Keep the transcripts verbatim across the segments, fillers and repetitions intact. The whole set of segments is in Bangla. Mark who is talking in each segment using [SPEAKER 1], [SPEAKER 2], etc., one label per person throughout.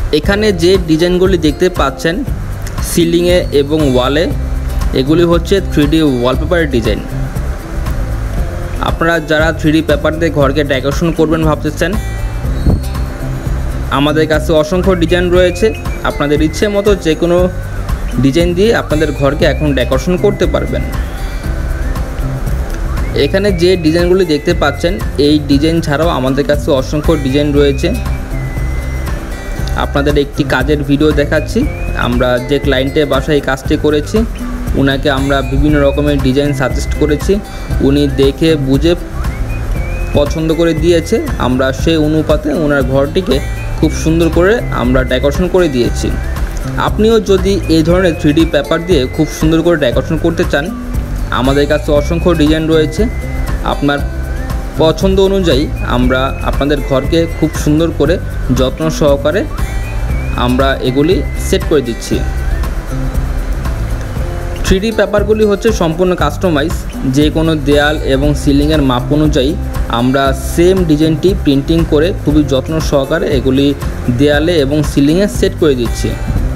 [SPEAKER 1] এখানে যে ডিজাইনগুলি দেখতে পাচ্ছেন সিলিংয়ে এবং ওয়ালে, এগুলি হচ্ছে থ্রি ডি ওয়ালপেপারের ডিজাইন। আপনারা যারা থ্রি ডি পেপার দিয়ে ঘরকে ডেকোরেশন করবেন ভাবতেছেন, আমাদের কাছে অসংখ্য ডিজাইন রয়েছে। আপনাদের ইচ্ছে মতো যে কোনো ডিজাইন দিয়ে আপনাদের ঘরকে এখন ডেকোরেশন করতে পারবেন। এখানে যে ডিজাইনগুলি দেখতে পাচ্ছেন এই ডিজাইন ছাড়াও আমাদের কাছে অসংখ্য ডিজাইন রয়েছে। আপনাদের একটি কাজের ভিডিও দেখাচ্ছি। আমরা যে ক্লায়েন্টের বাসায় এই কাজটি করেছি, ওনাকে আমরা বিভিন্ন রকমের ডিজাইন সাজেস্ট করেছি, উনি দেখে বুঝে পছন্দ করে দিয়েছে। আমরা সেই অনুপাতে ওনার ঘরটিকে খুব সুন্দর করে আমরা ডেকোরেশন করে দিয়েছি। আপনিও যদি এই ধরনের থ্রি ডি পেপার দিয়ে খুব সুন্দর করে ডেকোরেশন করতে চান, আমাদের কাছে অসংখ্য ডিজাইন রয়েছে। আপনার পছন্দ অনুযায়ী আমরা আপনাদের ঘরকে খুব সুন্দর করে যত্ন সহকারে আমরা এগুলি সেট করে দিচ্ছি। থ্রি ডি পেপারগুলি হচ্ছে সম্পূর্ণ কাস্টমাইজ। যে কোনো দেয়াল এবং সিলিংয়ের মাপ অনুযায়ী আমরা সেম ডিজাইনটি প্রিন্টিং করে খুবই যত্ন সহকারে এগুলি দেয়ালে এবং সিলিংয়ে সেট করে দিচ্ছি।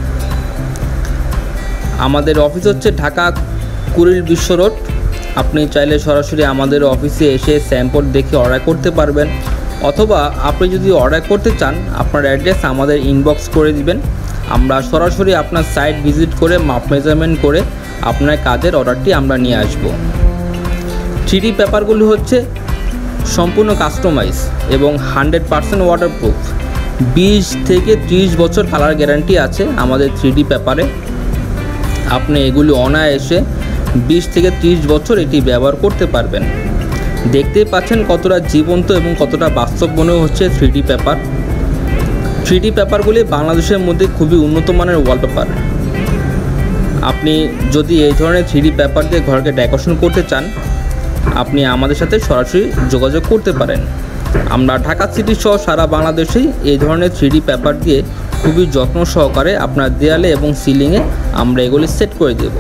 [SPEAKER 1] আমাদের অফিস হচ্ছে ঢাকা কুড়িল বিশ্ব রোড। আপনি চাইলে সরাসরি আমাদের অফিসে এসে স্যাম্পল দেখে অর্ডার করতে পারবেন, অথবা আপনি যদি অর্ডার করতে চান আপনার অ্যাড্রেস আমাদের ইনবক্স করে দিবেন। আমরা সরাসরি আপনার সাইট ভিজিট করে মাপ মেজারমেন্ট করে আপনার কাজের অর্ডারটি আমরা নিয়ে আসব। থ্রি ডি পেপারগুলি হচ্ছে সম্পূর্ণ কাস্টমাইজ এবং হান্ড্রেড পারসেন্ট ওয়াটারপ্রুফ। বিশ থেকে ত্রিশ বছর কালার গ্যারান্টি আছে আমাদের থ্রি ডি পেপারে। আপনি এগুলি অনায়াসে বিশ থেকে ত্রিশ বছর এটি ব্যবহার করতে পারবেন। দেখতেই পাচ্ছেন কতটা জীবন্ত এবং কতটা বাস্তব মনে হচ্ছে three D paper. Three D পেপারগুলি বাংলাদেশের মধ্যে খুবই উন্নত মানের ওয়ালপেপার। আপনি যদি এই ধরনের থ্রি ডি পেপার দিয়ে ঘরকে ডেকোরেশন করতে চান, আপনি আমাদের সাথে সরাসরি যোগাযোগ করতে পারেন। আমরা ঢাকা সিটি সহ সারা বাংলাদেশেই এই ধরনের থ্রি ডি পেপার দিয়ে খুবই যত্ন সহকারে আপনার দেয়ালে এবং সিলিংয়ে আমরা এগুলি সেট করে দেব।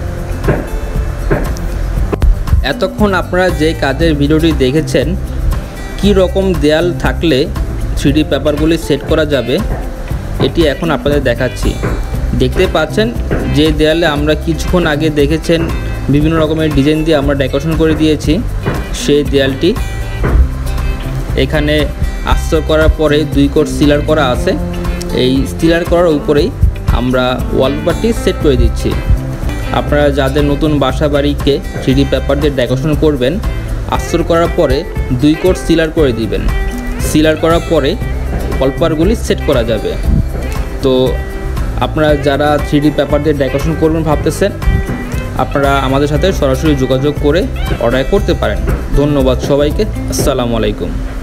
[SPEAKER 1] এতক্ষণ আপনারা যে কাজের ভিডিওটি দেখেছেন, কি রকম দেয়াল থাকলে থ্রি ডি পেপারগুলি সেট করা যাবে, এটি এখন আপনাদের দেখাচ্ছি। দেখতে পাচ্ছেন যে দেয়ালে আমরা কিছুক্ষণ আগে দেখেছেন বিভিন্ন রকমের ডিজাইন দিয়ে আমরা ডেকোরেশন করে দিয়েছি, সেই দেয়ালটি এখানে আস্তর করার পরে দুই কোট সিলার করা আছে। এই সিলার করার উপরেই আমরা ওয়ালপেপারটি সেট করে দিচ্ছি। আপনারা যাদের নতুন বাসা বাড়িকে থ্রি ডি পেপার দিয়ে ডেকোরেশন করবেন, আস্তর করার পরে দুই কোট সিলার করে দিবেন। সিলার করার পরে ওয়ালপেপারগুলি সেট করা যাবে। তো আপনারা যারা থ্রি ডি পেপার দিয়ে ডেকোরেশন করবেন ভাবতেছেন, আপনারা আমাদের সাথে সরাসরি যোগাযোগ করে অর্ডার করতে পারেন। ধন্যবাদ সবাইকে। আসসালামু আলাইকুম।